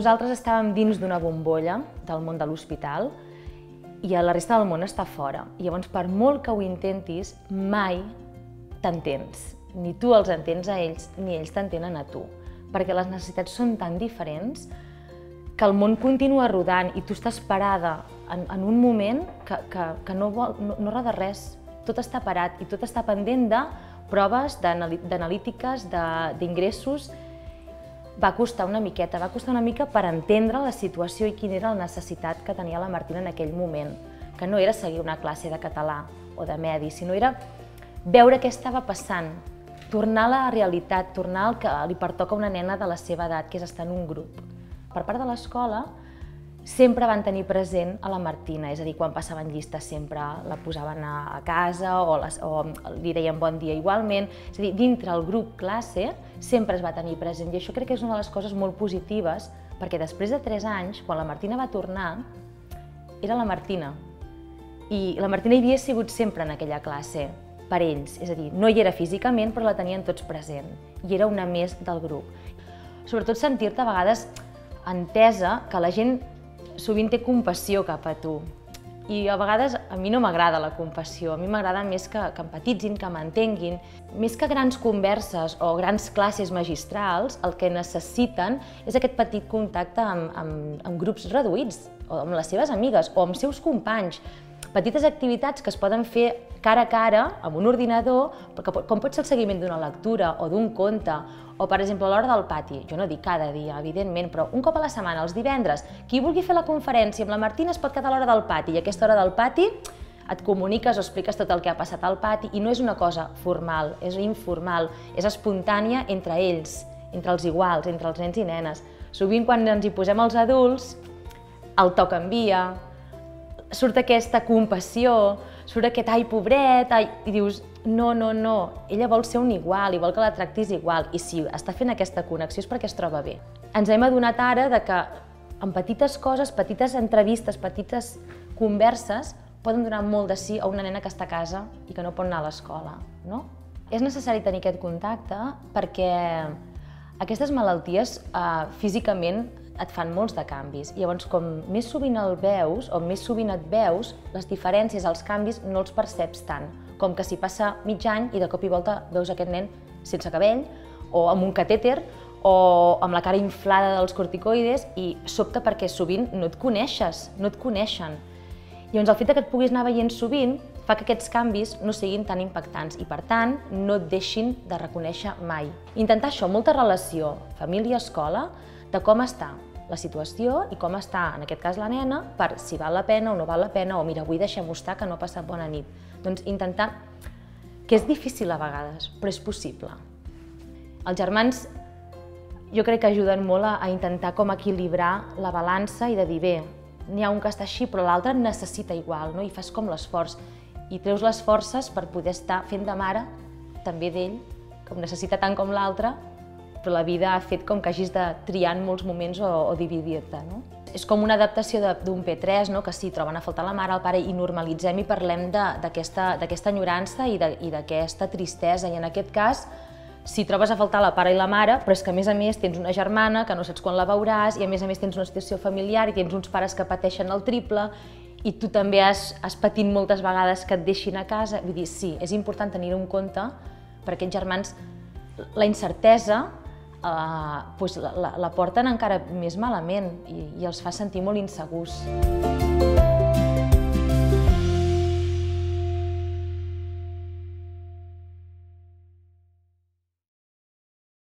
nosaltres estàvem dins d'una bombolla del món de l'hospital i la resta del món està fora. I llavors, per molt que ho intentis, mai t'entens. Ni tu els entens a ells, ni ells t'entenen a tu. Perquè les necessitats són tan diferents que el món continua rodant i tu estàs parada en un moment que no roda res. Tot està parat i tot està pendent de proves, d'analítiques, d'ingressos. Va costar una mica per entendre la situació i quina era la necessitat que tenia la Martina en aquell moment, que no era seguir una classe de català o de medi, sinó era veure què estava passant, tornar a la realitat, tornar al que li pertoca a una nena de la seva edat, que és estar en un grup. Per part de l'escola, sempre van tenir present a la Martina, és a dir, quan passaven llistes sempre la posaven a casa o li deien bon dia igualment. És a dir, dintre el grup classe sempre es va tenir present i això crec que és una de les coses molt positives perquè després de 3 anys, quan la Martina va tornar, era la Martina. I la Martina hi havia sigut sempre en aquella classe, per ells, és a dir, no hi era físicament però la tenien tots present i era una més del grup. Sobretot sentir-te a vegades entesa, que la gent sovint té compassió cap a tu. I a vegades a mi no m'agrada la compassió, a mi m'agrada més que empatitzin, que m'entenguin. Més que grans converses o grans classes magistrals, el que necessiten és aquest petit contacte amb grups reduïts, o amb les seves amigues, o amb seus companys. Petites activitats que es poden fer cara a cara, amb un ordinador, com pot ser el seguiment d'una lectura o d'un conte, o per exemple a l'hora del pati, jo no dic cada dia, evidentment, però un cop a la setmana, els divendres, qui vulgui fer la conferència amb la Martina es pot quedar a l'hora del pati, i a aquesta hora del pati et comuniques o expliques tot el que ha passat al pati, i no és una cosa formal, és informal, és espontània entre ells, entre els iguals, entre els nens i nenes. Sovint quan ens hi posem els adults, el to canvia, surt aquesta compassió, surt aquest ai pobret, i dius no, ella vol ser un igual i vol que la tractis igual, i si està fent aquesta connexió és perquè es troba bé. Ens hem adonat ara que amb petites coses, petites entrevistes, petites converses poden donar molt de sí a una nena que està a casa i que no pot anar a l'escola, no? És necessari tenir aquest contacte perquè aquestes malalties físicament et fan molts de canvis. Llavors, com més sovint el veus, o més sovint et veus, les diferències, els canvis, no els perceps tant. Com que si passa mig any i de cop i volta veus aquest nen sense cabell, o amb un catèter, o amb la cara inflada dels corticoides, i sobta perquè sovint no et coneixes, no et coneixen. Llavors, el fet que et puguis anar veient sovint fa que aquests canvis no siguin tan impactants i, per tant, no et deixin de reconèixer mai. Intentar això, molta relació família-escola, de com està la situació i com està, en aquest cas, la nena, per si val la pena o no val la pena, o mira, avui deixem-ho estar, que no ha passat bona nit. Doncs intentar, que és difícil a vegades, però és possible. Els germans jo crec que ajuden molt a intentar com equilibrar la balança i de dir, bé, n'hi ha un que està així, però l'altre necessita igual, no? I fas com l'esforç, i treus les forces per poder estar fent de mare, també d'ell, que ho necessita tant com l'altre, però la vida ha fet com que hagis de triar en molts moments o dividir-te, no? És com una adaptació d'un P3, no? Que sí, troben a faltar la mare, el pare, i normalitzem i parlem d'aquesta enyorança i d'aquesta tristesa, i en aquest cas, si trobes a faltar la pare i la mare, però és que a més tens una germana que no saps quan la veuràs, i a més tens una situació familiar i tens uns pares que pateixen el triple, i tu també has patit moltes vegades que et deixin a casa. Vull dir, sí, és important tenir-ho en compte per aquests germans. La incertesa la porten encara més malament i els fa sentir molt insegurs.